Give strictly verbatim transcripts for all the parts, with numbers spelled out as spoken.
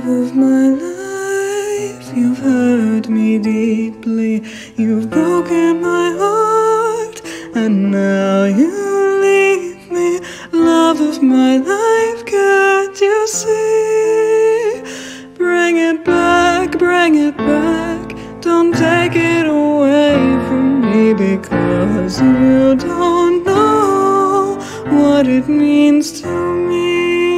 of my life, you've hurt me deeply, you've broken my heart, and now you leave me. Love of my life, can't you see? Bring it back, bring it back, don't take it away from me, because you don't know what it means to me.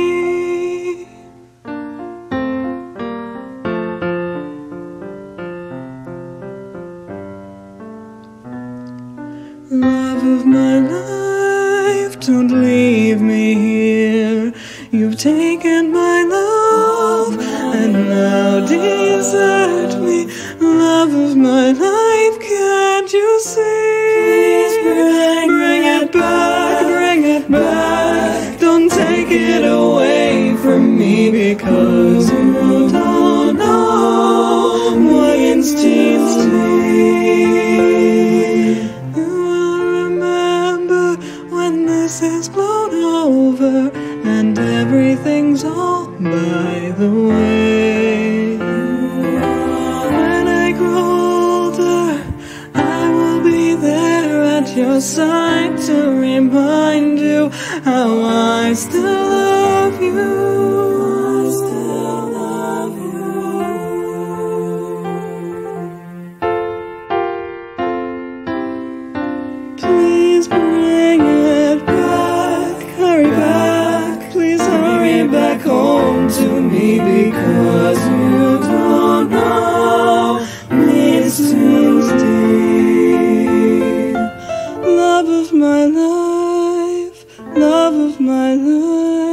Love of my life, don't leave me here. You've taken my love and now desert me. Love of my life, can't you see? Please bring, bring it back, bring it back. Don't take it away from me, because you don't know what it means to me. You will remember when this is blown over and everything's all by the way. When I grow older, I will be there at your side to remind you how I still love you. I still love you. Please bring it back, hurry back, please hurry back home to me, because you don't know means to stay. Love of my life, love of my life.